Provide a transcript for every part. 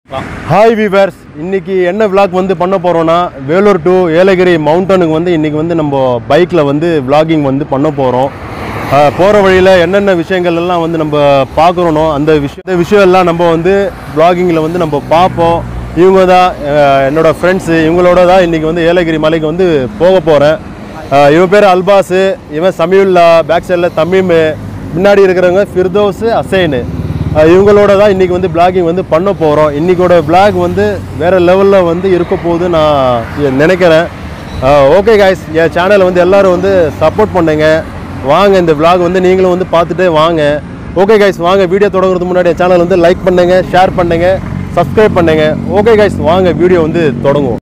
Hi viewers, இன்னைக்கு என்ன vlog வந்து பண்ண போறோம்னா வேலூர் டு ஏலகிரி மவுண்டனுக்கு வந்து இன்னைக்கு வந்து நம்ம பைக்ல வந்து vlogging வந்து பண்ண போறோம். போற வழியில என்னென்ன விஷயங்கள் எல்லாம் வந்து நம்ம பார்க்கறோனோ அந்த விஷயம் எல்லாம் நம்ம வந்து vloggingல வந்து நம்ம பாப்போம். இவங்க தான் என்னோட फ्रेंड्स இவங்களோட தான் இன்னைக்கு வந்து ஏலகிரி மலைக்கு வந்து போக போறேன். இவன் பேர் அல்பாஸ், இவன் சமியுல்லா, பேக் சைடுல தமீம், முன்னாடி இருக்கிறவங்க ஃபிர்தௌஸ், ஹசைன். இவங்களோட தான் இன்றைக்கி வந்து vlogging வந்து பண்ண போகிறோம். இன்றைக்கோட vlog வந்து வேறு லெவலில் வந்து இருக்க போகுது நான் நினைக்கிறேன். ஓகே காய்ஸ், என் சேனலை வந்து எல்லோரும் வந்து சப்போர்ட் பண்ணுங்க. வாங்க இந்த vlog வந்து நீங்களும் வந்து பார்த்துட்டே வாங்க. ஓகே காய்ஸ், வாங்க வீடியோ தொடங்குறதுக்கு முன்னாடி என் சேனல் வந்து லைக் பண்ணுங்கள், ஷேர் பண்ணுங்கள், சப்ஸ்கிரைப் பண்ணுங்கள். ஓகே காய்ஸ், வாங்க வீடியோ வந்து தொடங்குவோம்.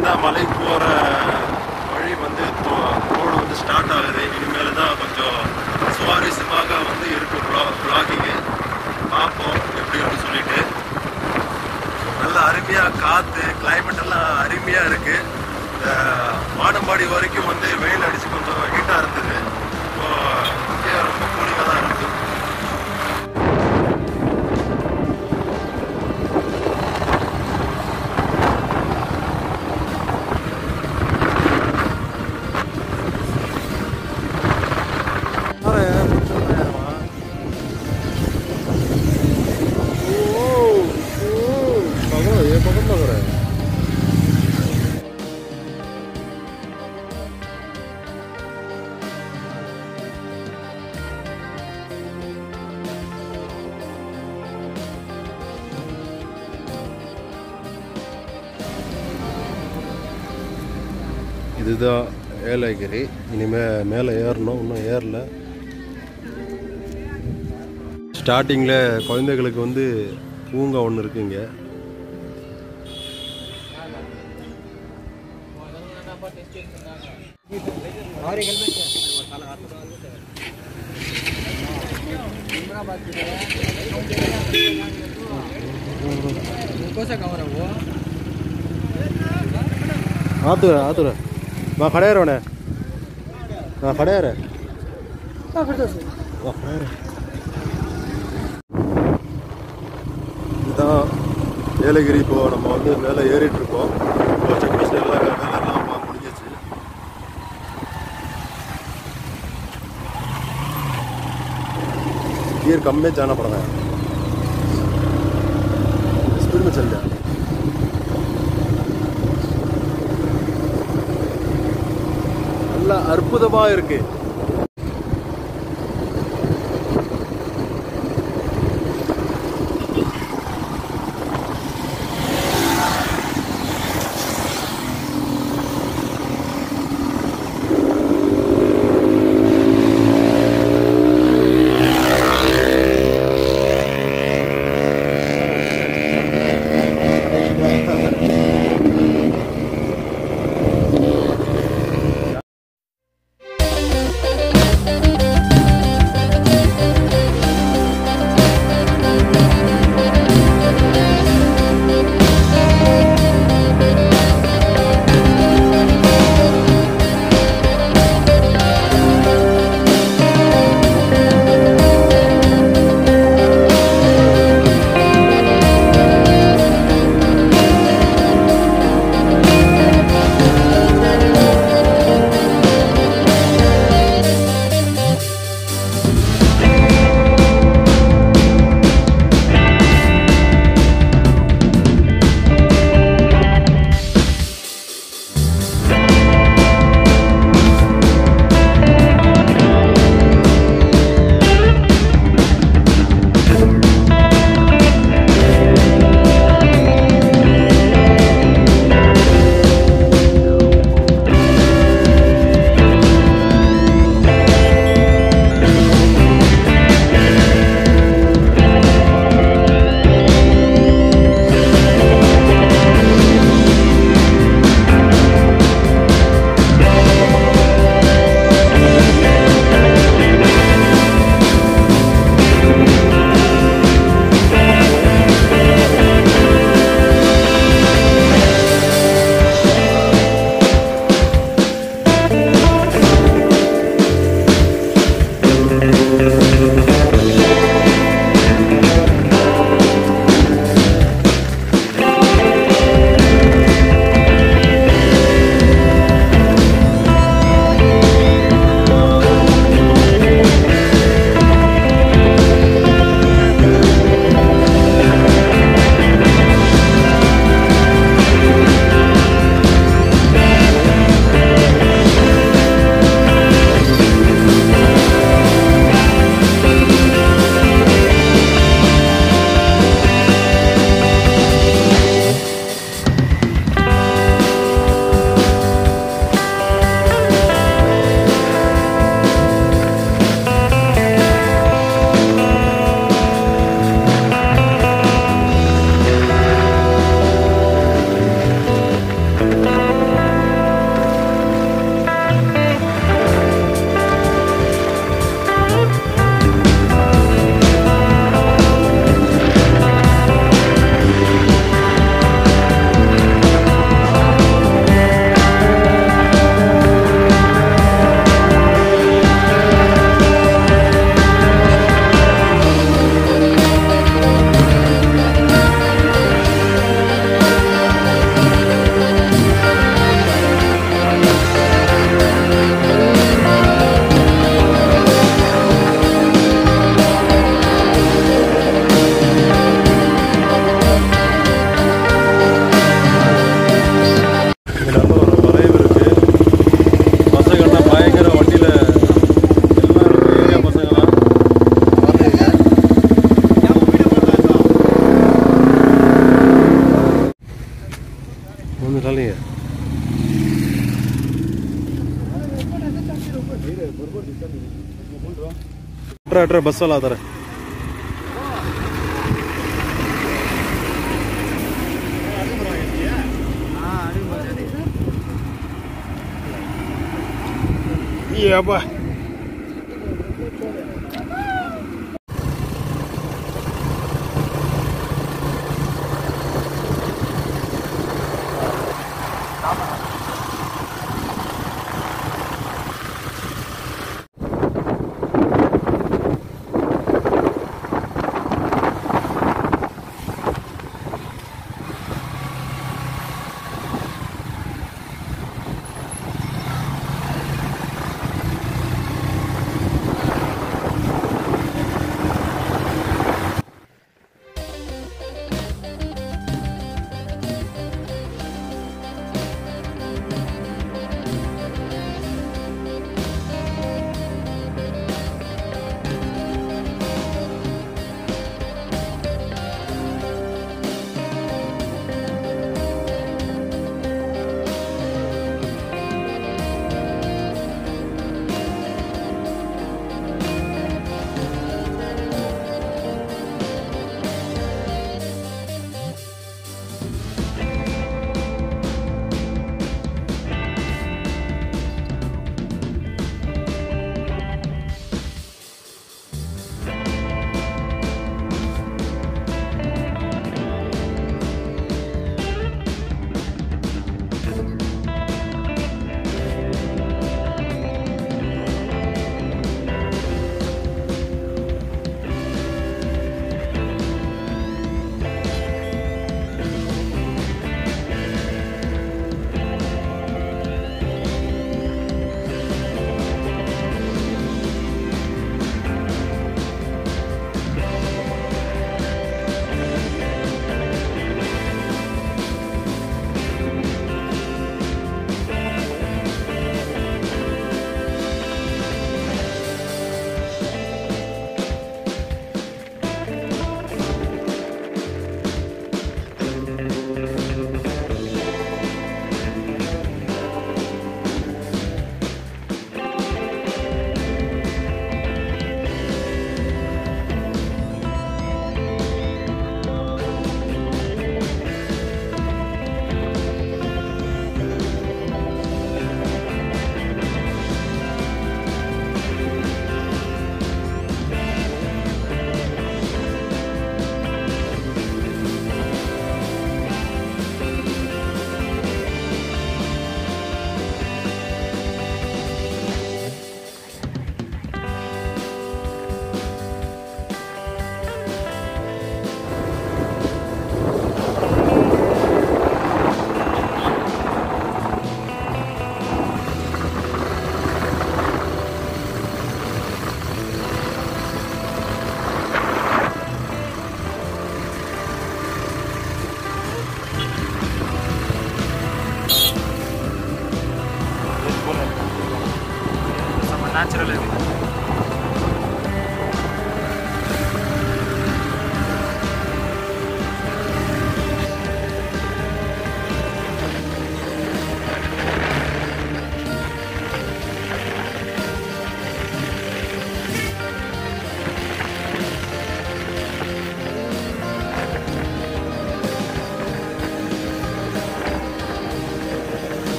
இங்கேருந்து தான் மலை போகிற வழி வந்து ரோடு வந்து ஸ்டார்ட் ஆகுது. இனிமேல் தான் கொஞ்சம் சுவாரஸ்யமாக வந்து இருக்கு வ்ளாகிங்கு. பார்ப்போம் எப்படி அப்படின்னு சொல்லிட்டு. நல்லா அருமையாக காற்று கிளைமேட் எல்லாம் அருமையாக இருக்குது. வானம்பாடி வரைக்கும் வந்து வெயில் அடிச்சு கொஞ்சம் ஹீட்டாக இருந்தது. இப்போ இங்கே ரொம்ப கூலிங்காக தான் இருக்குது. இதுதான் ஏலகிரி. இனிமேல் மேலே ஏறணும், இன்னும் ஏறல. ஸ்டார்டிங்கில் குழந்தைகளுக்கு வந்து பூங்கா ஒன்று இருக்குங்க. आतुर वहाँ खड़े रहो ने वहाँ खड़े रहे இதுதான் ஏலகிரி. இப்போ நம்ம வந்து மேலே ஏறிட்டு இருக்கோம். இப்போ செக் போஸ்ட் எல்லாம் முடிஞ்சிச்சு. गियर कम में जाना पड़ रहा है, स्पीड में चल जाए. நல்லா அற்புதமா இருக்கு. बस वाला आता है ये अब natural.